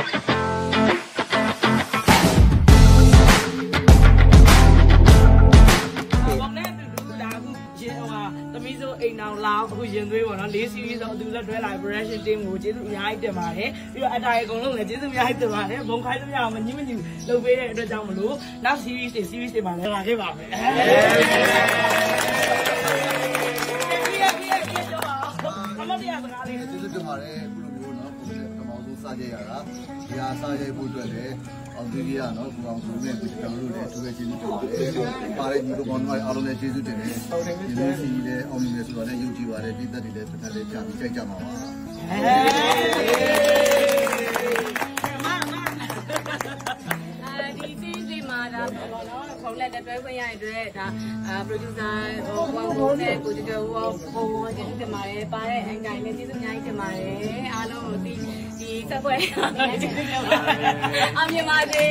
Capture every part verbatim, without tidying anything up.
အိမ်အောင်လာအခုရင်သွေးပေါ့နော်လေးစီးပြီးတော့သူလက်တွဲလာ operation team ကိုကျေးဇူးအများကြီးတင်ပါတယ်ပြီးတော့အတားအကုန်လုံးလည်းကျေးဇူးအများကြီးတင်ပါတယ်ဘုံခိုင်းလို့ရအောင်မညှိမညှိလုပ်ပေးတဲ့အတွက်ကြောင့်မလို့နောက် series တွေ series တွေမှာလည်းလာခဲ့ပါမယ်အမတရားစကားလေးကျေးဇူးတင်ပါတယ်အခုလိုမျိုးနော်ပုံစံကမောင်ဆုံးစကြရတာဒီဟာစကြဖို့အတွက်လည်းအောင်သေးကြီးရနော်ကိုအောင်ဆုံးနဲ့ကျွန်တော်တို့လည်းသူရဲ့ကျေးဇူးတင်ပါတယ်ပါတဲ့ညီတို့ပေါင်းအားလုံးလည်းကျေးဇူးတင်တယ်ဒီလိုစီလည်းအောင်မြင်ဆိုတော့လည်းယုံကြည်ပါတယ်ပြည်သက်တွေလည်းတစ်ခါလေးကြာပြီးကြိုက်ကြမှာပါဒီစီးစီးမှာဒါပေါ့နော်ခေါင်းလက်တက်တွဲခွင့်ရတဲ့အတွက်ဒါအာ producer ဟိုဝမ်ဘုံနဲ့ကိုကျော်ဟိုဟိုကျေးဇူးတင်ပါတယ်ပါတဲ့အန်တိုင်းလည်းကျေးဇူးအများကြီးတင်ပါတယ်အားလုံးကိုဒီဒီသက်ပွဲကျေးဇူးတင်ပါတယ်အောင်မြင်ပါစေ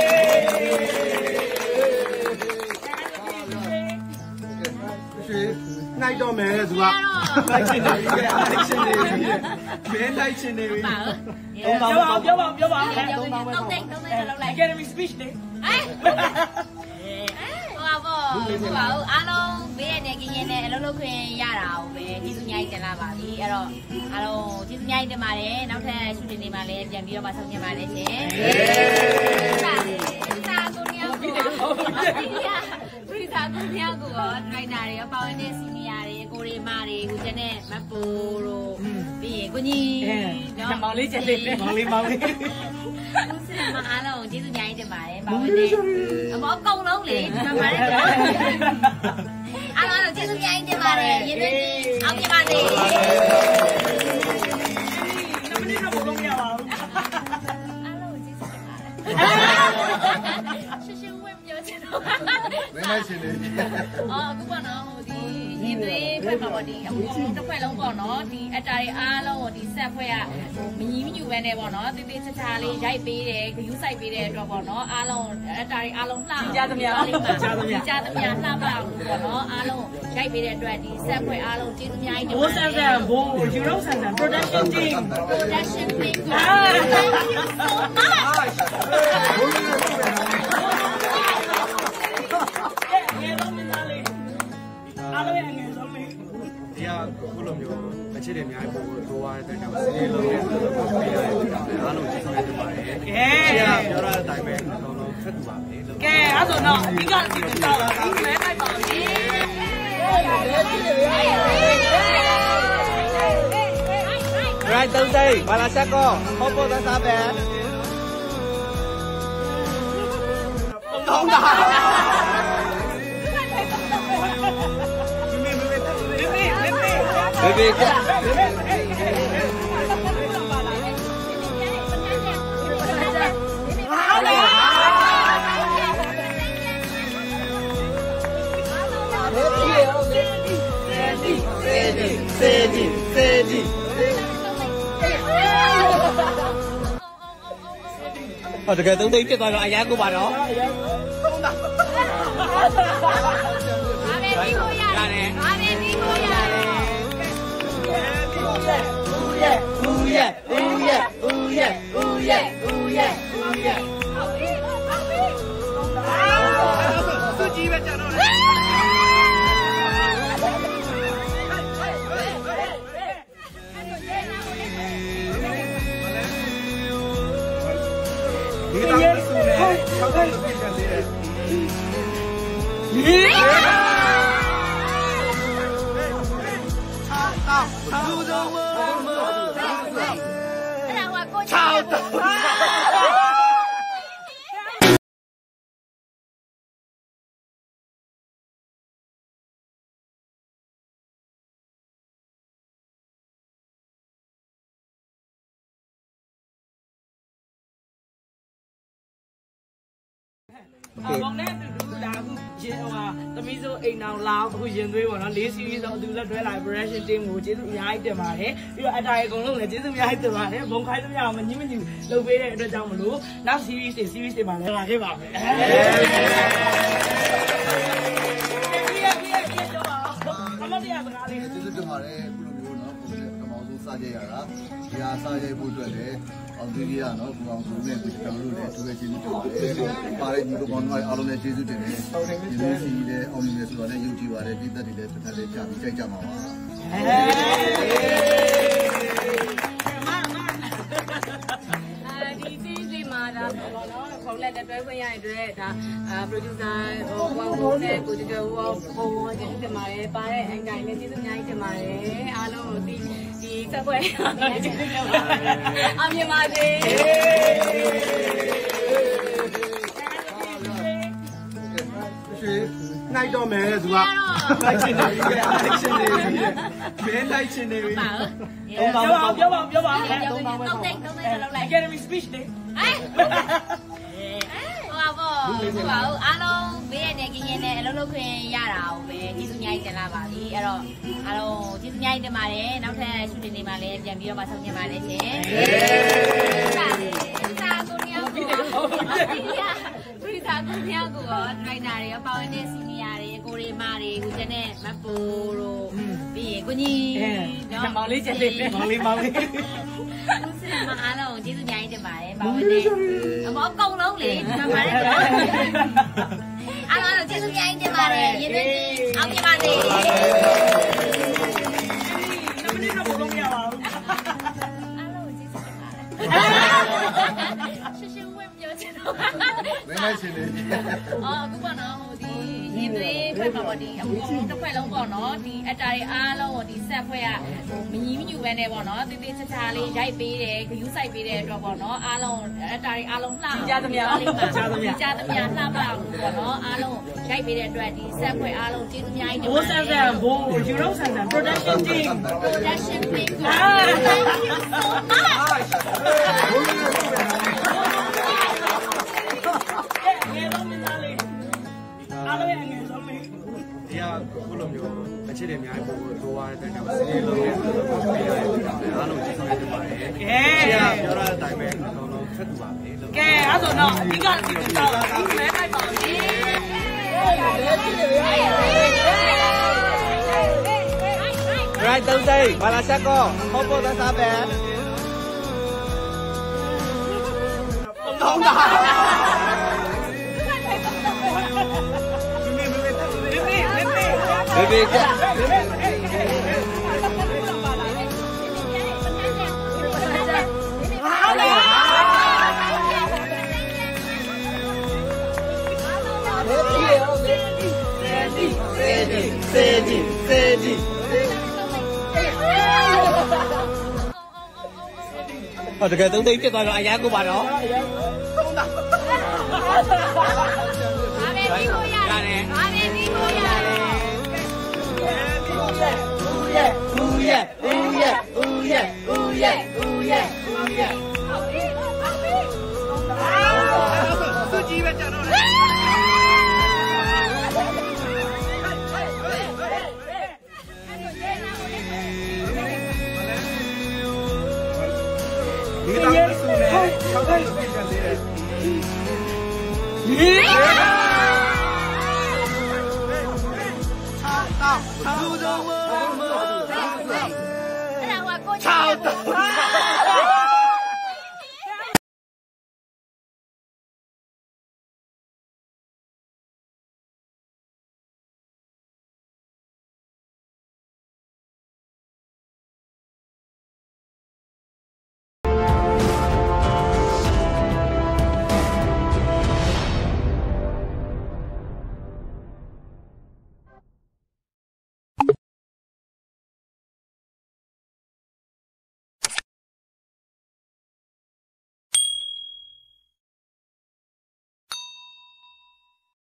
နိုင်တော့မယ်သူကလိုက်ချင်တယ်လိုက်ချင်တယ်မင်းလိုက်ချင်တယ်ပြောပါပြောပါပြောပါသုံးပါပဲသုံးသိန်းသုံးသိန်းလောက်လိုက် Academy speech လေဟဲ့ဟောပါဘောဟောအားလုံးဘေးရနေကင်းရနေအလုံးလုံးခွင့်ရတာကိုပဲကျေးဇူးများကြီးတင်လာပါပြီအဲ့တော့အားလုံးကျေးဇူးများကြီးတင်ပါတယ်နောက်ထပ်ရှူတင်နေမှာလည်းပြန်ပြီးတော့မှဆောင်ကျင်ပါတယ်ရှင်စာစာကိုညောင်းကိုပရိသတ်ကိုညောင်းကိုရောဒရိုက်တာတွေရောပါဝင်တဲ့စီနီယာတွေကိုရီမာတွေကိုကျန်တဲ့မပူတို့ပြီးရင်ကိုကြီးနော်မောင်လေးကျန်တယ်မောင်လေးမောင်လေးဦးစင်မအားလုံးကျေးဇူးများကြီးတင်ပါတယ်ပါဝင်တဲ့အမောအကုန်လုံးလေဒီမှာပါတယ်အားလုံးကျေးဇူးများကြီးတင်ပါတယ်ရေသွေးအောင်ပြပါစေနမနေတော့ဘုံမရပါဘူးအားလုံးကျေးဇူးတင်ပါတယ်ရှင်းရှင်းဝဲပြောချင်တော့မင်းလိုက်ရှင်လေအော်အခုကနော်ဟိုဒီရေသွေးဖက်မှာပေါ့ဒီအကုန်တစ်ခွက်လုံးပေါ့နော်ဒီအတားတွေအားလုံးကိုဒီဆက်ဖွဲ့ကဟိုမကြီးမညူပဲနဲ့ပေါ့နော်တေးသေးချာချာလေးရိုက်ပေးတယ်ဂယူးဆိုင်ပေးတဲ့အတွက်ပေါ့နော်အားလုံးအတားတွေအားလုံးလှကြသမျှကြားသမျှကြားသမျှလှပအောင်ပေါ့နော်အားလုံးရိုက်ပေးတဲ့အတွက်ဒီဆက်ဖွဲ့အားလုံးကျေးဇူးများကြီးတင်ပါတယ်ဘိုးဆန်ဆန်ဘိုးယူရိုဆန်ဆန် production team production team thank you so much အားလုံးရဲ့ငယ်ဆုံးလေးဒီကခုလိုမျိုးအချစ်တွေအများကြီးပို့ဖို့တိုးရတဲ့တောင်စီးလေးလုံးနဲ့ပေးရတဲ့အားလုံးကျေးဇူးတင်ပါတယ်။ကဲပြောရတဲ့အတိုင်းပဲအလုံးလုံးဖက်တူပါမယ်လို့။ကဲအဲ့ဆိုတော့အဓိကစီစဉ်တာကဒီမဲလိုက်ပါမယ်။ Right သုံးသိန်းဘာလာချက်ကောဟောပေါ်သားစားပဲ။တောင်းတာဘေဘေကစေဒီစေဒီဟောတကယ်သုံးသိန်းဖြစ်သွားတော့အရန်ကိုပါတော့သုံးတာအားမင်းပြီးလို့ရတယ်အားမင်းပြီးလို့ရတယ် Ooh yeah, ooh yeah, ooh yeah, ooh yeah, ooh yeah, ooh yeah, ooh yeah. သူကြီးပဲကြာတော့လေဒီတော့ဆူနေ၆ခါလို့ပြန်ပြန်သေးတယ်သူတို့ဝမအဲ့ဒါကကိုချောက်တော့အမောင်နဲ့တူတူဒါအခုရင်ဟိုဟာသမီးစိုးအိမ်အောင်လာအခုရင်သွေးပေါ့နော်လေးစီးပြီးတော့သူလက်တွဲလာ operation team ကိုကျေးဇူးအများကြီးတင်ပါတယ်ပြီးတော့အတားအကုန်လုံးလည်းကျေးဇူးအများကြီးတင်ပါတယ်ဘုံခိုင်းလို့ရအောင်မညှိမညှိလုပ်ပေးတဲ့အတွက်ကြောင့်မလို့နောက် series တွေ series တွေမှာလည်းလာခဲ့ပါမယ်အမတရားစကားလေးကျေးဇူးတင်ပါတယ်အခုလိုမျိုးနော်ပုံစံကမောင်ဆုံးစကြရတာဒီဟာစကြဖို့အတွက်လည်းအောင်ဒီကြီးကနော်ကိုအောင်သူနဲ့ကိုကျွန်တော်တို့လည်းသူပဲကျေးဇူးတင်ပါတယ်ပါတဲ့ညီကောင်တို့အားလုံးလည်းကျေးဇူးတင်တယ်ဒီနေ့စီလည်းအောင်မြင်နေဆိုတော့လည်းယုံကြည်ပါတယ်ပြည်သက်တွေလည်းတစ်ခါလေးကြာပြီးကြိုက်ကြမှာပါဒီစီးလေးမှာဒါပေါ့နော်ခေါင်းလက်တွဲခွင့်ရတဲ့အတွက်ဒါအာ producer ဟိုဘောင်းဘောနဲ့ကိုတူတူဟိုပုံဟောကျေးဇူးတင်ပါတယ်ပါတဲ့အင်တိုင်းလည်းကျေးဇူးအများကြီးတင်ပါတယ်အားလုံးကိုဒီဒီသက်ပွဲကျေးဇူးတင်ပါတယ်အောင်မြင်ပါစေနိုင်တော့မယ်သူကလိုက်ချင်တယ်လိုက်ချင်တယ်ဘယ်လိုက်ချင်တယ်ပြောပါပြောပါပြောပါသုံးတောင်းပဲသုံးသိန်းသုံးသိန်းလောက်လိုက် Academy speech လေဟောပါဘောပါဦးအားလုံးဘေးရနေကင်းရင်နဲ့အလုပ်လုပ်ခွင့်ရတာကိုပဲကျေးဇူးအများကြီးတင်လာပါပြီအဲ့တော့အားလုံးကျေးဇူးအများကြီးတင်ပါတယ်နောက်ထပ်ရှူတင်နေမှာလည်းပြန်ပြီးတော့မှဆုံးဖြတ်ပါလေရှင်စာစာကိုညောင်းကိုပရိသတ်ကိုညောင်းကိုဒရိုက်တာတွေရောပါဝင်တဲ့စီနီယာတွေကိုရီမာတွေကိုကျတဲ့မပူတို့ပြီးရင်ကိုကြီးနော်မောင်လေးကျတဲ့မောင်လေးမောင်လေးဦးစင်မအားလုံးကျေးဇူးအများကြီးတင်ပါတယ်ပါဝင်တဲ့အမောအကုန်လုံးလေဒီမှာပါတယ်အားလုံးကျေးဇူးအများကြီးတင်ပါတယ်ရင်းနှီးအောင်ပြပါစေနမလေးတော့ဘုံမရပါဘူးအားလုံးကျေးဇူးတင်ပါတယ်ရှင်းရှင်းဝဲပြောချင်တော့ဘယ်နဲ့ရှင်လဲအော်အခုပေါ့နော်ဟိုဒီဒီသွေးခွဲမှာပေါ့ဒီအကုန်လုံးတစ်ခွက်လုံးပေါ့နော်ဒီအတားတွေအားလုံးကိုဒီဆက်ခွဲကမညီမညူပဲနဲ့ပေါ့နော်တေးသေးချာချာလေးရိုက်ပေးတယ်ဂယူးဆိုင်ပေးတဲ့အတွက်ပေါ့နော်အားလုံးအတားတွေအားလုံးလှကြသမျှကြသမျှကြသမျှလှပအောင်ပေါ့နော်အားလုံးရိုက်ပေးတဲ့အတွက်ဒီဆက်ခွဲအားလုံးကျေးဇူးအများကြီးတင်ပါတယ်ဘိုးဆန်ဆန်ဘိုးယူရိုဆန်ဆန် production team production team thank you so much အားလုံးရဲ့အငယ်ဆုံးလေးဒီကခုလိုမျိုးအချစ်တွေအများကြီးပို့ဖို့တိုးသွားတဲ့တိုင်ကစီးလုံးနဲ့ပေးရတဲ့အားလုံးကျေးဇူးတင်ပါတယ်ကဲပြောရတဲ့အတိုင်းပဲအကုန်လုံးဆက်တူပါမယ်ကဲအဲ့ဆိုတော့အဓိကစီးတာလာဒီမဲလိုက်ပါဦး Right သုံးသိန်းဘာလာချက်ကောဟောပေါ်သားစားပဲသုံးတာဘေဘေကစေဒီစေဒီဟောတကယ်သုံးသိန်းဖြစ်သွားတော့အရာကိုပါတော့သုံးတာဘာပဲပြီးကိုရတယ်ဘာပဲပြီးကိုရတယ် Ooh yeah, ooh yeah, ooh yeah, ooh yeah, ooh yeah, ooh yeah, ooh yeah. သူကြီးပဲကြတော့လေဒီတော့ဆိုနေဆောက်တဲ့ပြင်กันသေးတယ်ဟေးဟာတာသူတော်